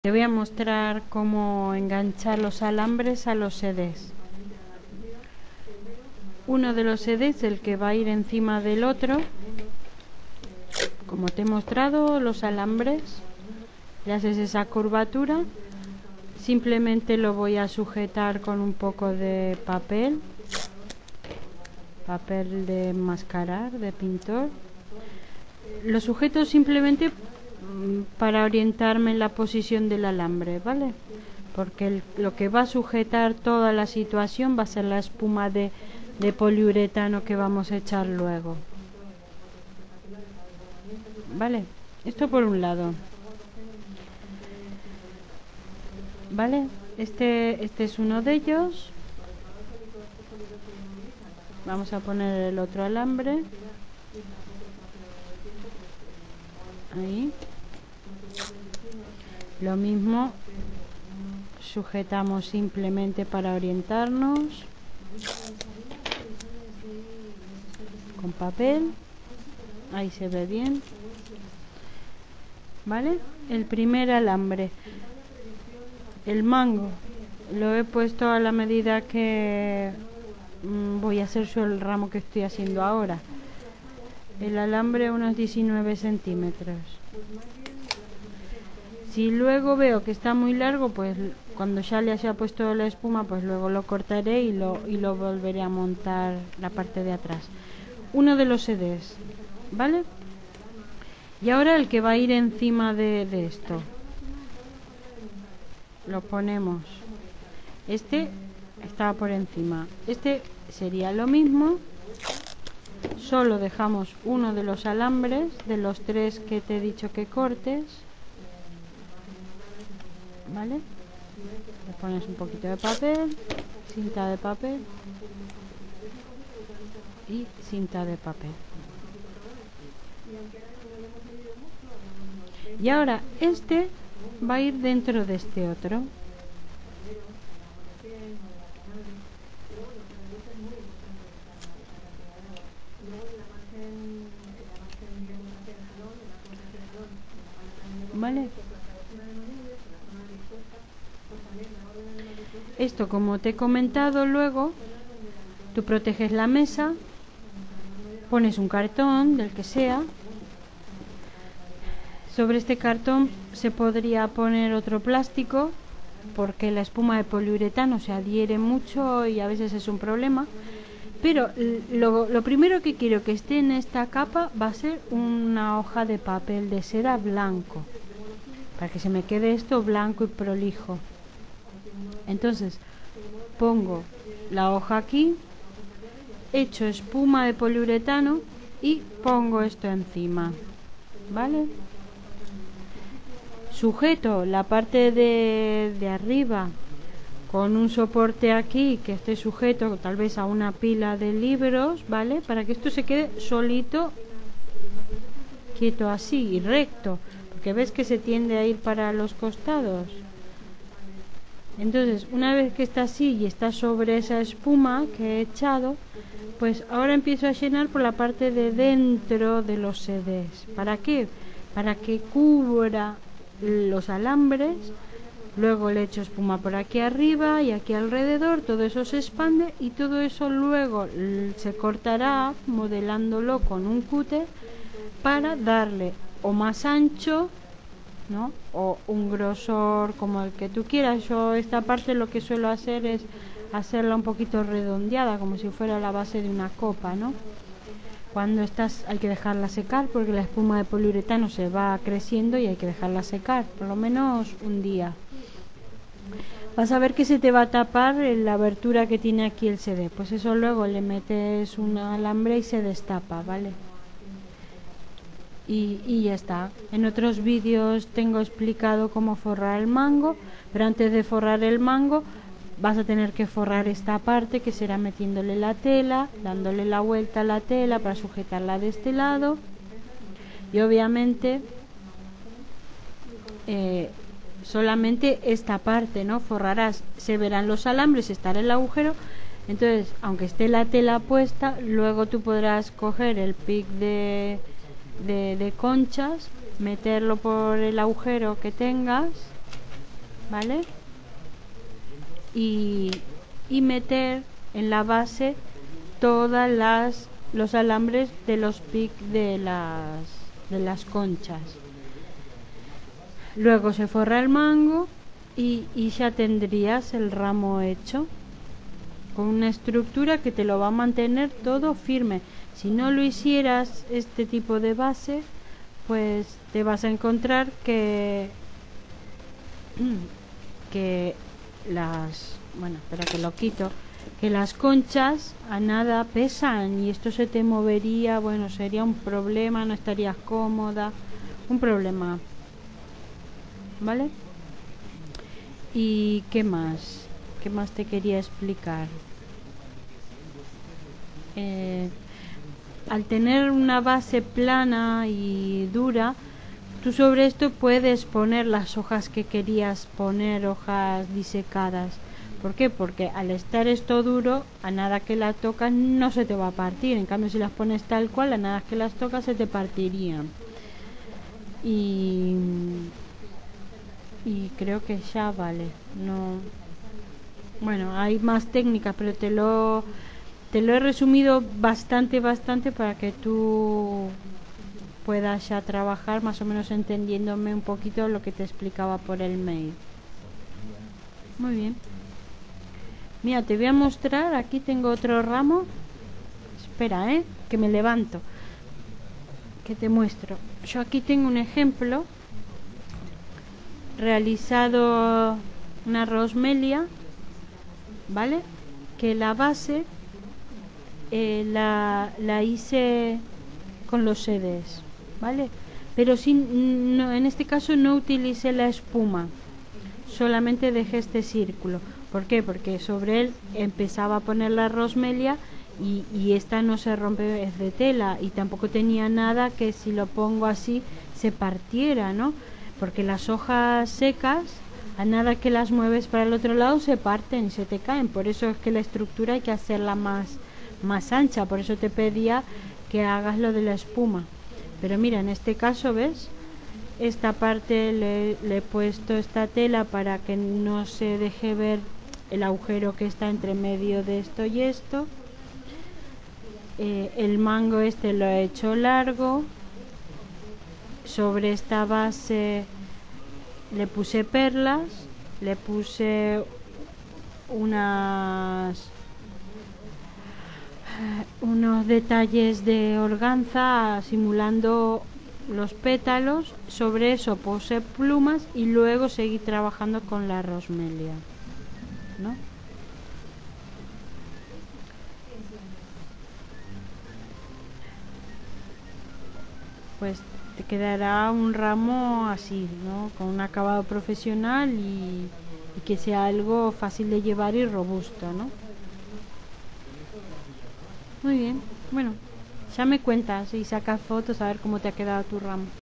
Te voy a mostrar cómo enganchar los alambres a los CDs. Uno de los CDs, el que va a ir encima del otro, como te he mostrado, los alambres, le haces esa curvatura, simplemente lo voy a sujetar con un poco de papel de enmascarar, de pintor. Lo sujeto simplemente para orientarme en la posición del alambre, ¿vale? Porque lo que va a sujetar toda la situación va a ser la espuma de poliuretano que vamos a echar luego, ¿vale? Esto por un lado, ¿vale? Este es uno de ellos. Vamos a poner el otro alambre ahí. Lo mismo, sujetamos simplemente para orientarnos con papel. Ahí se ve bien, ¿vale? El primer alambre, el mango, lo he puesto a la medida que voy a hacer yo el ramo que estoy haciendo ahora. El alambre unos 19 centímetros. Si luego veo que está muy largo, pues cuando ya le haya puesto la espuma, pues luego lo cortaré y lo volveré a montar la parte de atrás. Uno de los CDs, ¿vale? Y ahora el que va a ir encima de esto. Lo ponemos. Este está por encima. Este sería lo mismo. Solo dejamos uno de los alambres, de los tres que te he dicho que cortes, ¿vale? Le pones un poquito de papel, cinta de papel y cinta de papel. Y ahora este va a ir dentro de este otro. ¿Vale? Esto, como te he comentado, luego tú proteges la mesa, pones un cartón del que sea. Sobre este cartón se podría poner otro plástico porque la espuma de poliuretano se adhiere mucho y a veces es un problema. Pero lo primero que quiero que esté en esta capa va a ser una hoja de papel de seda blanco, para que se me quede esto blanco y prolijo. Entonces pongo la hoja aquí, echo espuma de poliuretano y pongo esto encima, ¿vale? Sujeto la parte de arriba con un soporte aquí que esté sujeto tal vez a una pila de libros, ¿vale? Para que esto se quede solito, quieto así y recto, porque ves que se tiende a ir para los costados. Entonces, una vez que está así y está sobre esa espuma que he echado, pues ahora empiezo a llenar por la parte de dentro de los CDs. ¿Para qué? Para que cubra los alambres. Luego le echo espuma por aquí arriba y aquí alrededor, todo eso se expande y todo eso luego se cortará modelándolo con un cúter para darle o más ancho, ¿no? O un grosor como el que tú quieras. Yo esta parte lo que suelo hacer es hacerla un poquito redondeada, como si fuera la base de una copa, ¿no? Cuando hay que dejarla secar porque la espuma de poliuretano se va creciendo y hay que dejarla secar por lo menos un día. Vas a ver que se te va a tapar la abertura que tiene aquí el CD, pues eso luego le metes un alambre y se destapa, ¿vale? Y ya está. En otros vídeos tengo explicado cómo forrar el mango, pero antes de forrar el mango vas a tener que forrar esta parte, que será metiéndole la tela, dándole la vuelta a la tela para sujetarla de este lado, y obviamente solamente esta parte, ¿no? Forrarás, se verán los alambres, estará el agujero. Entonces, aunque esté la tela puesta, luego tú podrás coger el pic de conchas, meterlo por el agujero que tengas ¿vale? Y meter en la base todas los alambres de los pics de las conchas. Luego se forra el mango y ya tendrías el ramo hecho, con una estructura que te lo va a mantener todo firme. Si no lo hicieras este tipo de base, pues te vas a encontrar que espera que lo quito, que las conchas a nada pesan y esto se te movería, bueno, sería un problema, no estarías cómoda, un problema, ¿vale? ¿Y qué más? ¿Qué más te quería explicar? Al tener una base plana y dura, tú sobre esto puedes poner las hojas que querías poner, hojas disecadas. ¿Por qué? Porque al estar esto duro, a nada que la tocas no se te va a partir. En cambio, si las pones tal cual, a nada que las tocas se te partirían. Y creo que ya vale. No, bueno, hay más técnicas, pero te lo he resumido bastante para que tú puedas ya trabajar más o menos entendiéndome un poquito lo que te explicaba por el mail. Muy bien. Mira, te voy a mostrar, aquí tengo otro ramo. Espera, que me levanto, que te muestro. Yo aquí tengo un ejemplo realizado, una rosmelia, ¿vale? Que la base la hice con los CDs, ¿vale? Pero no, en este caso no utilicé la espuma, solamente dejé este círculo. ¿Por qué? Porque sobre él empezaba a poner la rosmelia y esta no se rompe, es de tela, y tampoco tenía nada que si lo pongo así se partiera, ¿no? Porque las hojas secas, a nada que las mueves para el otro lado se parten y se te caen. Por eso es que la estructura hay que hacerla más ancha, por eso te pedía que hagas lo de la espuma. Pero mira, en este caso, ¿ves? Esta parte le he puesto esta tela para que no se deje ver el agujero que está entre medio de esto y esto. El mango este lo he hecho largo. Sobre esta base le puse perlas, le puse unos detalles de organza simulando los pétalos. Sobre eso puse plumas y luego seguí trabajando con la rosmelia, ¿no? Pues te quedará un ramo así, ¿no? Con un acabado profesional y que sea algo fácil de llevar y robusto, ¿no? Muy bien, bueno, ya me cuentas y sacas fotos a ver cómo te ha quedado tu ramo.